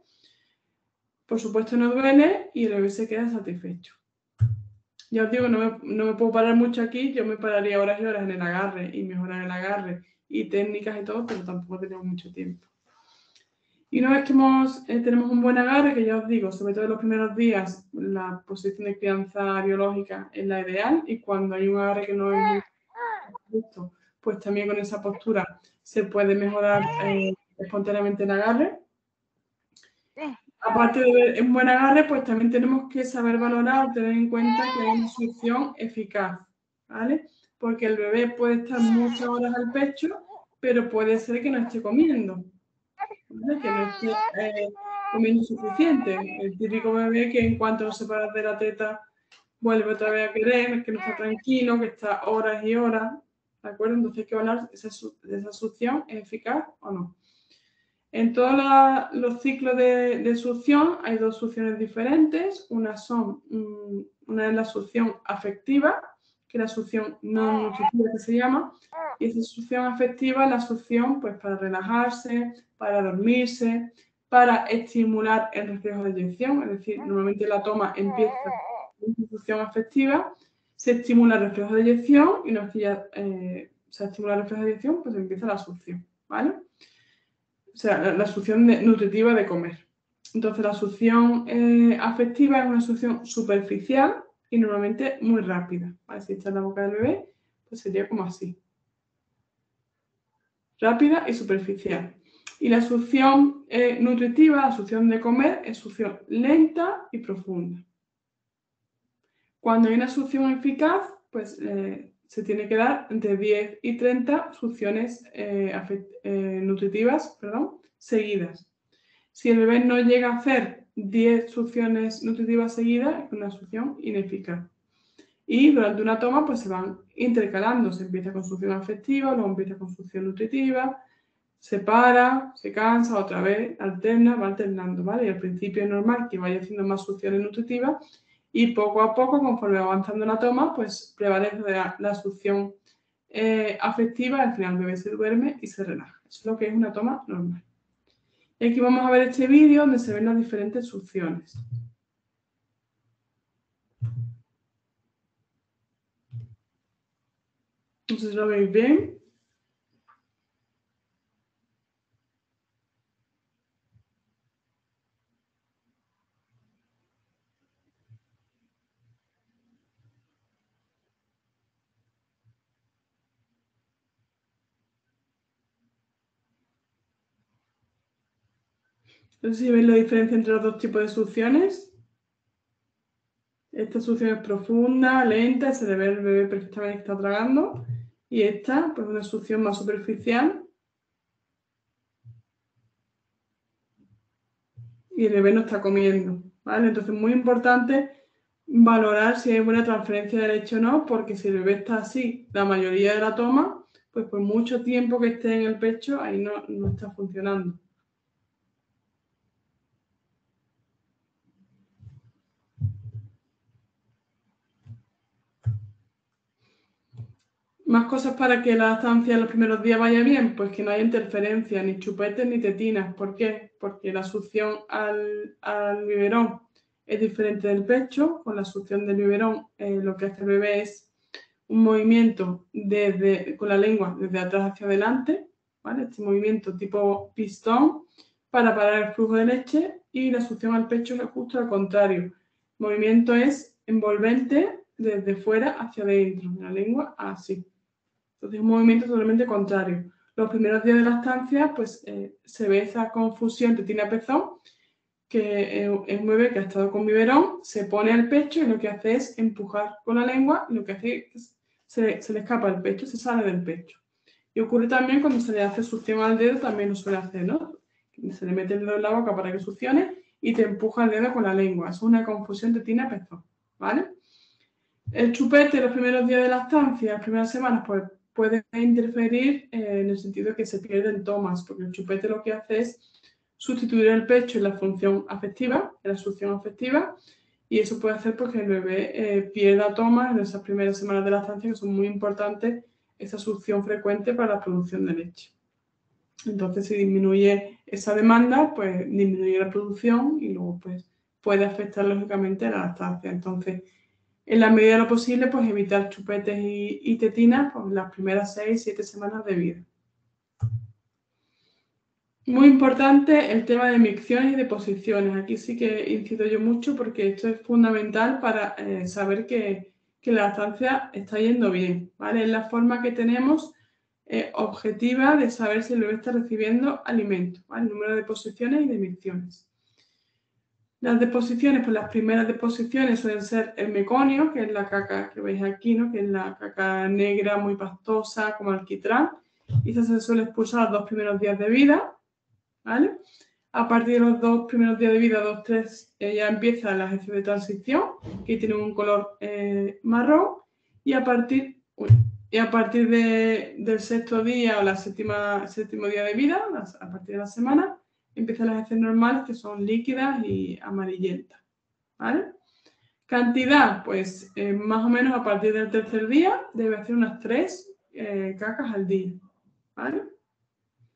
Por supuesto, no duele y el bebé se queda satisfecho. Ya os digo, no me, no me puedo parar mucho aquí. Yo me pararía horas y horas en el agarre y mejorar el agarre y técnicas y todo, pero tampoco tenemos mucho tiempo. Y una vez que hemos, eh, tenemos un buen agarre, que ya os digo, sobre todo en los primeros días, la posición de crianza biológica es la ideal, y cuando hay un agarre que no es muy justo, pues también con esa postura se puede mejorar eh, espontáneamente el agarre. Aparte de ver un buen agarre, pues también tenemos que saber valorar o tener en cuenta que hay una succión eficaz, ¿vale? Porque el bebé puede estar muchas horas al pecho, pero puede ser que no esté comiendo. ¿Vale? Que no esté eh, comiendo suficiente. El típico bebé que en cuanto nos separas de la teta vuelve otra vez a querer, que no está tranquilo, que está horas y horas, ¿de acuerdo? Entonces hay que hablar de esa, de esa succión, ¿es eficaz o no? En todos la, los ciclos de, de succión hay dos succiones diferentes. Una, son, um, una es la succión afectiva, que es la succión no nutritiva que se llama, y esa succión afectiva es la succión pues, para relajarse, para dormirse, para estimular el reflejo de eyección, es decir, normalmente la toma empieza con una succión afectiva, se estimula el reflejo de eyección y una vez que ya eh, se estimula el reflejo de eyección, pues empieza la succión, ¿vale? O sea, la, la succión de, nutritiva de comer. Entonces, la succión eh, afectiva es una succión superficial y normalmente muy rápida, ¿vale? Si está en la boca del bebé, pues sería como así. Rápida y superficial. Y la succión eh, nutritiva, la succión de comer, es succión lenta y profunda. Cuando hay una succión eficaz, pues eh, se tiene que dar entre diez y treinta succiones eh, eh, nutritivas, perdón, seguidas. Si el bebé no llega a hacer diez succiones nutritivas seguidas, es una succión ineficaz. Y durante una toma pues se van intercalando, se empieza con succión afectiva, luego empieza con succión nutritiva, se para, se cansa, otra vez alterna, va alternando, ¿vale? Y al principio es normal que vaya haciendo más succiones nutritivas y poco a poco, conforme va avanzando la toma, pues prevalece la, la succión eh, afectiva, al final el bebé se duerme y se relaja. Eso es lo que es una toma normal. Y aquí vamos a ver este vídeo donde se ven las diferentes succiones. No sé si lo veis bien. No sé si veis la diferencia entre los dos tipos de succiones. Esta succión es profunda, lenta, se le ve el bebé perfectamente que está tragando. Y esta, pues una succión más superficial. Y el bebé no está comiendo, ¿vale? Entonces es muy importante valorar si hay buena transferencia de leche o no, porque si el bebé está así la mayoría de la toma, pues por mucho tiempo que esté en el pecho, ahí no, no está funcionando. Más cosas para que la lactancia en los primeros días vaya bien, pues que no haya interferencia, ni chupetes ni tetinas. ¿Por qué? Porque la succión al, al biberón es diferente del pecho. Con la succión del biberón eh, lo que hace el bebé es un movimiento desde, con la lengua desde atrás hacia adelante, ¿vale? Este movimiento tipo pistón para parar el flujo de leche, y la succión al pecho es justo al contrario. El movimiento es envolvente desde fuera hacia adentro, de la lengua así. Entonces, un movimiento totalmente contrario. Los primeros días de lactancia, pues eh, se ve esa confusión tetina-pezón, que eh, es un bebé que ha estado con biberón, se pone al pecho y lo que hace es empujar con la lengua, y lo que hace es se, se le escapa el pecho, se sale del pecho. Y ocurre también cuando se le hace succión al dedo, también lo suele hacer, ¿no? Se le mete el dedo en la boca para que succione y te empuja el dedo con la lengua. Es una confusión tetina-pezón, ¿vale? El chupete los primeros días de lactancia, las primeras semanas, pues puede interferir eh, en el sentido de que se pierden tomas, porque el chupete lo que hace es sustituir el pecho en la función afectiva, en la succión afectiva, y eso puede hacer pues, que el bebé eh, pierda tomas en esas primeras semanas de lactancia, que son muy importantes, esa succión frecuente para la producción de leche. Entonces, si disminuye esa demanda, pues disminuye la producción y luego pues, puede afectar lógicamente a la lactancia. Entonces, en la medida de lo posible, pues evitar chupetes y, y tetinas pues, las primeras seis, siete semanas de vida. Muy importante el tema de micciones y de posiciones. Aquí sí que incido yo mucho porque esto es fundamental para eh, saber que, que la lactancia está yendo bien, ¿vale? Es la forma que tenemos eh, objetiva de saber si el bebé está recibiendo alimento, ¿vale? El número de posiciones y de micciones. Las deposiciones, pues las primeras deposiciones suelen ser el meconio, que es la caca que veis aquí, ¿no? Que es la caca negra muy pastosa, como alquitrán. Y esa se suele expulsar los dos primeros días de vida, ¿vale? A partir de los dos primeros días de vida, dos, tres, eh, ya empieza el ejercicio de transición, que tiene un color eh, marrón. Y a partir, uy, y a partir de, del sexto día o la séptima, séptimo día de vida, las, a partir de la semana, empiezan las heces normales, que son líquidas y amarillentas, ¿vale? Cantidad, pues eh, más o menos a partir del tercer día debe hacer unas tres eh, cacas al día, ¿vale?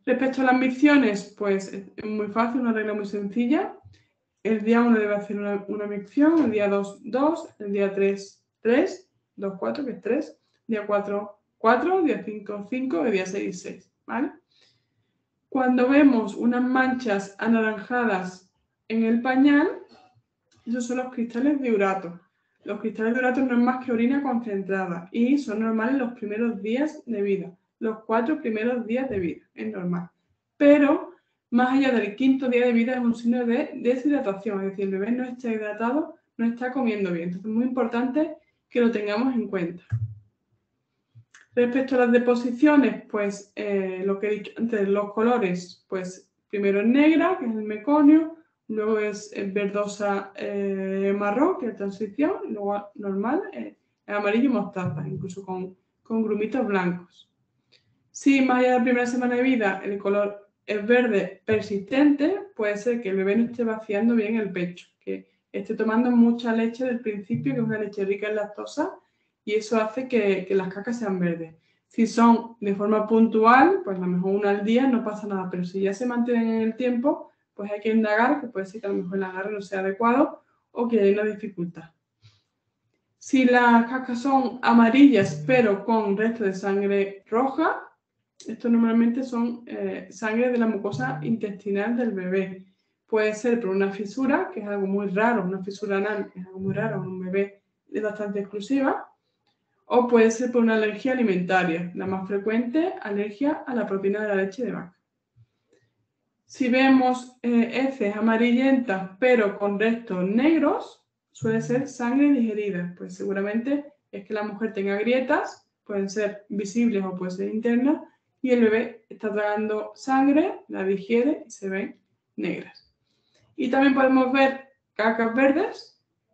Respecto a las micciones, pues es muy fácil, una regla muy sencilla. El día uno debe hacer una, una micción, el día dos, dos, el día tres, tres, dos, cuatro, que es tres, día cuatro, cuatro, día cinco, cinco, el día seis, seis, ¿vale? Cuando vemos unas manchas anaranjadas en el pañal, esos son los cristales de urato. Los cristales de urato no es más que orina concentrada y son normales los primeros días de vida, los cuatro primeros días de vida, es normal. Pero más allá del quinto día de vida es un signo de deshidratación, es decir, el bebé no está hidratado, no está comiendo bien. Entonces es muy importante que lo tengamos en cuenta. Respecto a las deposiciones, pues eh, lo que he dicho antes, los colores, pues primero es negra, que es el meconio, luego es verdosa eh, marrón, que es transición, y luego normal, eh, amarillo y mostaza, incluso con, con grumitos blancos. Si más allá de la primera semana de vida el color es verde persistente, puede ser que el bebé no esté vaciando bien el pecho, que esté tomando mucha leche del principio, que es una leche rica en lactosa, y eso hace que, que las cacas sean verdes. Si son de forma puntual, pues a lo mejor una al día no pasa nada, pero si ya se mantienen en el tiempo, pues hay que indagar, que puede ser que a lo mejor el agarre no sea adecuado o que hay una dificultad. Si las cacas son amarillas pero con restos de sangre roja, esto normalmente son eh, sangre de la mucosa intestinal del bebé. Puede ser por una fisura, que es algo muy raro, una fisura anal, que es algo muy raro en un bebé es bastante exclusiva, o puede ser por una alergia alimentaria, la más frecuente, alergia a la proteína de la leche de vaca. Si vemos eh, heces amarillentas pero con restos negros, suele ser sangre digerida, pues seguramente es que la mujer tenga grietas, pueden ser visibles o pueden ser internas, y el bebé está tragando sangre, la digiere y se ven negras. Y también podemos ver cacas verdes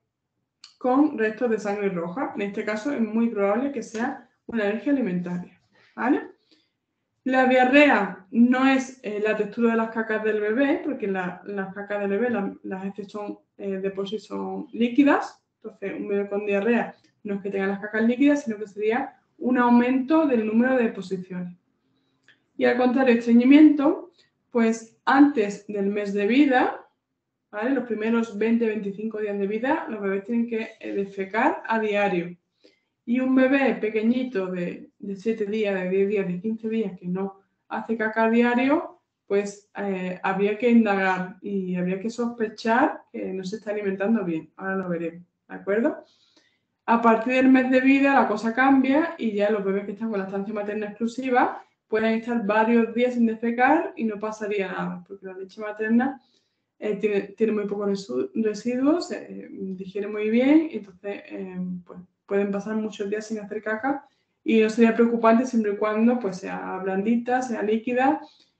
con restos de sangre roja. En este caso es muy probable que sea una alergia alimentaria, ¿vale? La diarrea no es eh, la textura de las cacas del bebé, porque la, las cacas del bebé, la, las heces son eh, de por sí son líquidas. Entonces, un bebé con diarrea no es que tenga las cacas líquidas, sino que sería un aumento del número de deposiciones. Y al contrario, estreñimiento, pues antes del mes de vida, ¿vale? Los primeros veinte a veinticinco días de vida, los bebés tienen que eh, defecar a diario. Y un bebé pequeñito de, de siete días, de diez días, de quince días que no hace caca a diario, pues eh, habría que indagar y habría que sospechar que no se está alimentando bien. Ahora lo veremos, ¿de acuerdo? A partir del mes de vida la cosa cambia y ya los bebés que están con lactancia materna exclusiva pueden estar varios días sin defecar y no pasaría nada, porque la leche materna eh, tiene, tiene muy pocos residuos, eh, digiere muy bien, entonces eh, pues, pueden pasar muchos días sin hacer caca y no sería preocupante siempre y cuando pues, sea blandita, sea líquida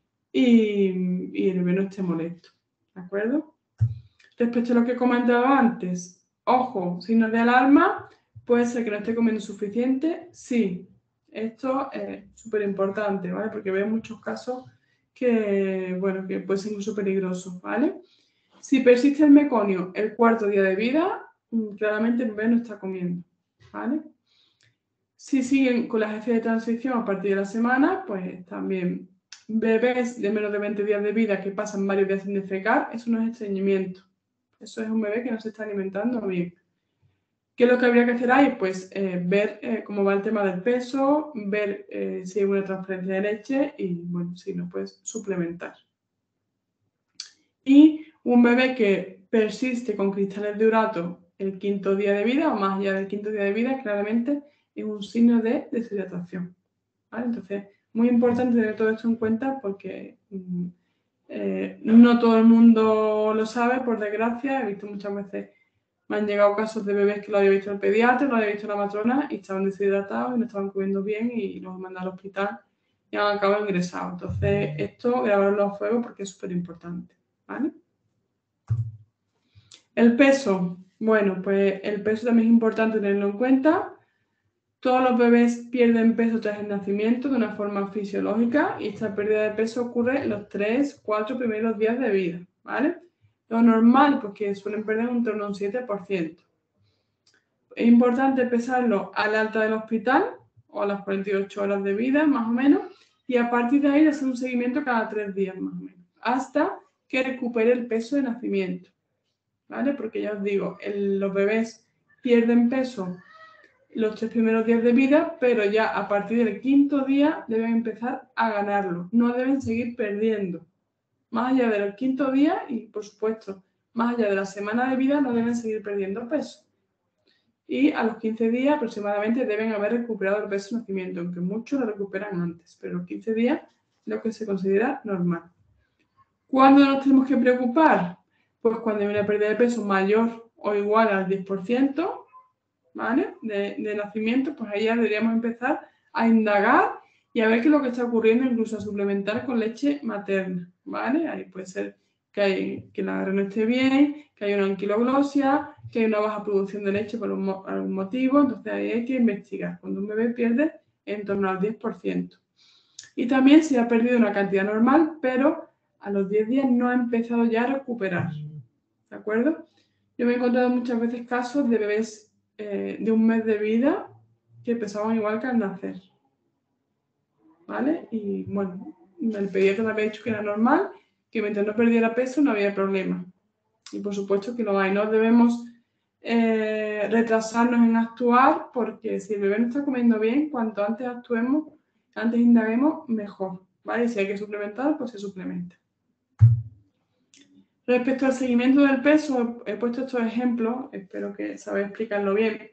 y, y el bebé no esté molesto, ¿de acuerdo? Respecto a lo que comentaba antes, ojo, signos de alarma, puede ser que no esté comiendo suficiente, sí, esto es súper importante, ¿vale? Porque veo muchos casos que, bueno, que puede ser incluso peligroso, ¿vale? Si persiste el meconio el cuarto día de vida, claramente el bebé no está comiendo, ¿vale? Si siguen con las heces de transición a partir de la semana, pues también bebés de menos de veinte días de vida que pasan varios días sin defecar, eso no es estreñimiento. Eso es un bebé que no se está alimentando bien. ¿Qué es lo que habría que hacer ahí? Pues eh, ver eh, cómo va el tema del peso, ver eh, si hay una transferencia de leche y, bueno, si no, pues suplementar. Y un bebé que persiste con cristales de urato el quinto día de vida o más allá del quinto día de vida, claramente es un signo de deshidratación, ¿vale? Entonces, muy importante tener todo esto en cuenta porque mm, eh, no todo el mundo lo sabe, por desgracia. He visto muchas veces, me han llegado casos de bebés que lo había visto el pediatra, lo había visto la matrona y estaban deshidratados y no estaban comiendo bien y los mandan al hospital y han acabado ingresados. Entonces, esto, grabarlo a fuego porque es súper importante, ¿vale? El peso, bueno, pues el peso también es importante tenerlo en cuenta. Todos los bebés pierden peso tras el nacimiento de una forma fisiológica y esta pérdida de peso ocurre en los tres, cuatro primeros días de vida, ¿vale? Lo normal, pues que suelen perder en torno a un siete por ciento. Es importante pesarlo al alta del hospital o a las cuarenta y ocho horas de vida, más o menos, y a partir de ahí hacer un seguimiento cada tres días más o menos, hasta que recupere el peso de nacimiento, ¿vale? Porque ya os digo, el, los bebés pierden peso los tres primeros días de vida, pero ya a partir del quinto día deben empezar a ganarlo, no deben seguir perdiendo. Más allá del quinto día y, por supuesto, más allá de la semana de vida, no deben seguir perdiendo peso. Y a los quince días aproximadamente deben haber recuperado el peso de nacimiento, aunque muchos lo recuperan antes, pero los quince días es lo que se considera normal. ¿Cuándo nos tenemos que preocupar? Pues cuando hay una pérdida de peso mayor o igual al diez por ciento, ¿vale? De, de nacimiento, pues ahí ya deberíamos empezar a indagar y a ver qué es lo que está ocurriendo, incluso a suplementar con leche materna, ¿vale? Ahí puede ser que, hay, que la madre no esté bien, que hay una anquiloglosia, que hay una baja producción de leche por un, algún motivo, entonces ahí hay que investigar. Cuando un bebé pierde en torno al diez por ciento. Y también se ha perdido una cantidad normal, pero a los diez días no ha empezado ya a recuperar, ¿de acuerdo? Yo me he encontrado muchas veces casos de bebés eh, de un mes de vida que pesaban igual que al nacer, ¿vale? Y bueno, el pediatra me había dicho que era normal, que mientras no perdiera peso no había problema. Y por supuesto que lo hay. No debemos eh, retrasarnos en actuar, porque si el bebé no está comiendo bien, cuanto antes actuemos, antes indaguemos, mejor, ¿vale? Y si hay que suplementar, pues se suplementa. Respecto al seguimiento del peso, he puesto estos ejemplos, espero que sabéis explicarlo bien,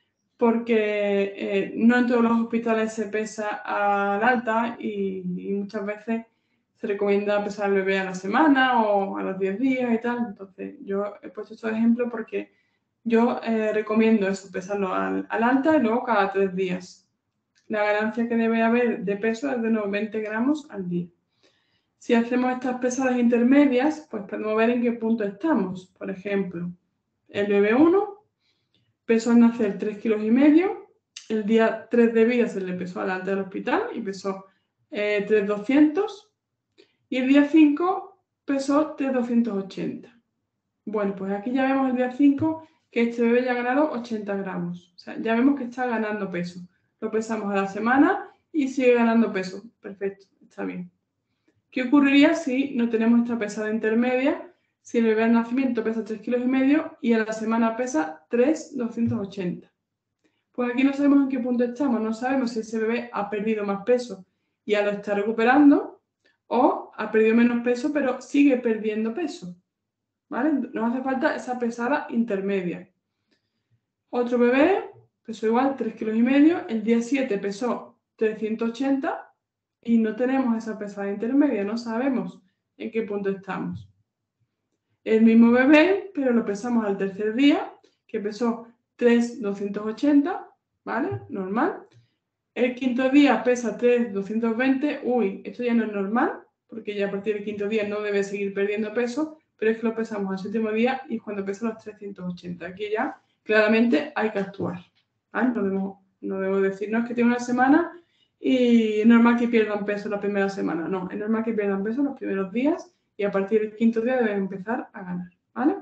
porque eh, no en todos los hospitales se pesa al alta y, y muchas veces se recomienda pesar al bebé a la semana o a los diez días y tal. Entonces, yo he puesto estos ejemplos porque yo eh, recomiendo eso, pesarlo al, al alta y luego cada tres días. La ganancia que debe haber de peso es de unos veinte gramos al día. Si hacemos estas pesadas intermedias, pues podemos ver en qué punto estamos. Por ejemplo, el bebé uno pesó al nacer tres kilos y medio. El día tres de vida se le pesó al alta del hospital y pesó eh, tres mil doscientos. Y el día cinco pesó tres mil doscientos ochenta. Bueno, pues aquí ya vemos el día cinco que este bebé ya ha ganado ochenta gramos. O sea, ya vemos que está ganando peso. Lo pesamos a la semana y sigue ganando peso. Perfecto, está bien. ¿Qué ocurriría si no tenemos esta pesada intermedia? Si el bebé al nacimiento pesa tres kilos y medio y a la semana pesa tres mil doscientos ochenta. Pues aquí no sabemos en qué punto estamos. No sabemos si ese bebé ha perdido más peso y ya lo está recuperando, o ha perdido menos peso pero sigue perdiendo peso, ¿vale? Nos hace falta esa pesada intermedia. Otro bebé pesó igual tres kilos y medio, el día siete pesó trescientos ochenta y no tenemos esa pesada intermedia, no sabemos en qué punto estamos. El mismo bebé, pero lo pesamos al tercer día, que pesó tres mil doscientos ochenta, ¿vale? Normal. El quinto día pesa tres mil doscientos veinte. Uy, esto ya no es normal, porque ya a partir del quinto día no debe seguir perdiendo peso, pero es que lo pesamos al séptimo día y cuando pesa los trescientos ochenta. Aquí ya claramente hay que actuar, ¿vale? No debemos, no debemos decir, no, es que tiene una semana y es normal que pierdan peso la primera semana. No, es normal que pierdan peso los primeros días y a partir del quinto día deben empezar a ganar, ¿vale?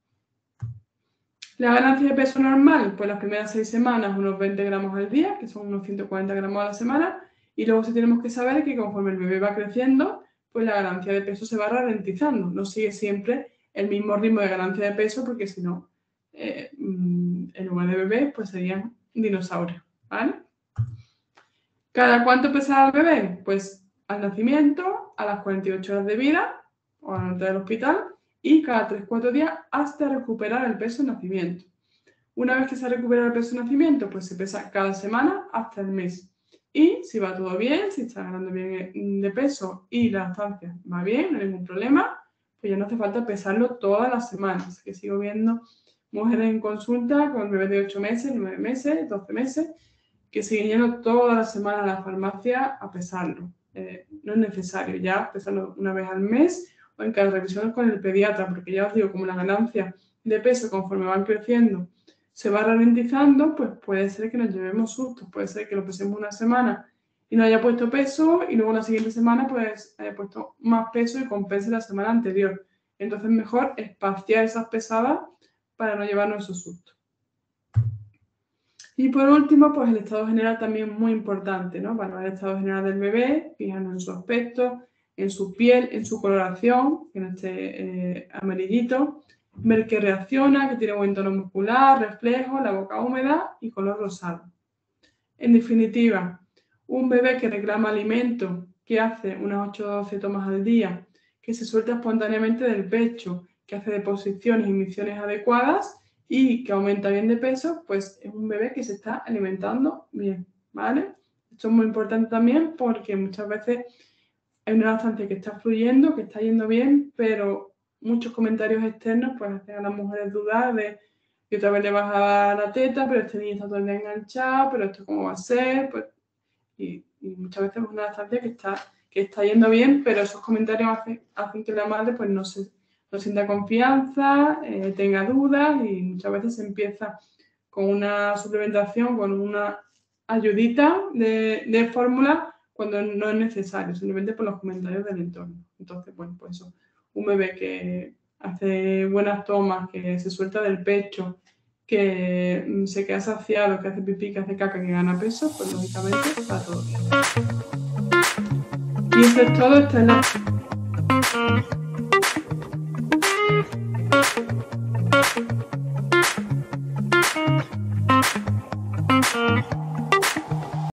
La ganancia de peso normal, pues las primeras seis semanas unos veinte gramos al día, que son unos ciento cuarenta gramos a la semana, y luego sí tenemos que saber que conforme el bebé va creciendo, pues la ganancia de peso se va ralentizando, no sigue siempre el mismo ritmo de ganancia de peso, porque si no, eh, en lugar de bebés, pues serían dinosaurios, ¿vale? ¿Cada cuánto pesa el bebé? Pues al nacimiento, a las cuarenta y ocho horas de vida, o a la noche del hospital, y cada tres a cuatro días hasta recuperar el peso de nacimiento. Una vez que se ha recuperado el peso de nacimiento, pues se pesa cada semana hasta el mes. Y si va todo bien, si está ganando bien de peso y la lactancia va bien, no hay ningún problema, pues ya no hace falta pesarlo todas las semanas. Que sigo viendo mujeres en consulta con bebés de ocho meses, nueve meses, doce meses, que siguen yendo todas las semanas a la farmacia a pesarlo. Eh, no es necesario ya pesarlo una vez al mes o en cada revisión con el pediatra, porque ya os digo, como la ganancia de peso conforme van creciendo se va ralentizando, pues puede ser que nos llevemos sustos, puede ser que lo pesemos una semana y no haya puesto peso y luego la siguiente semana pues haya puesto más peso y compense la semana anterior. Entonces mejor espaciar esas pesadas para no llevarnos esos sustos. Y por último, pues el estado general también muy importante, ¿no? Valorar el estado general del bebé, fijarnos en su aspecto, en su piel, en su coloración, que no esté eh, amarillito, ver que reacciona, que tiene buen tono muscular, reflejo, la boca húmeda y color rosado. En definitiva, un bebé que reclama alimento, que hace unas ocho o doce tomas al día, que se suelta espontáneamente del pecho, que hace deposiciones y misiones adecuadas y que aumenta bien de peso, pues es un bebé que se está alimentando bien, ¿vale? Esto es muy importante también porque muchas veces hay una lactancia que está fluyendo, que está yendo bien, pero muchos comentarios externos pues hacen a las mujeres dudar de que otra vez le vas a dar la teta, pero este niño está todo el día enganchado, pero esto cómo va a ser, pues, y, y muchas veces es una lactancia que está, que está yendo bien, pero esos comentarios hacen, hacen que la madre pues no se no sienta confianza, eh, tenga dudas y muchas veces se empieza con una suplementación, con una ayudita de, de fórmula cuando no es necesario, simplemente por los comentarios del entorno. Entonces, bueno, pues eso, un bebé que hace buenas tomas, que se suelta del pecho, que mm, se queda saciado, que hace pipí, que hace caca, que gana peso, pues lógicamente está todo bien. Y eso es todo. Esta es la...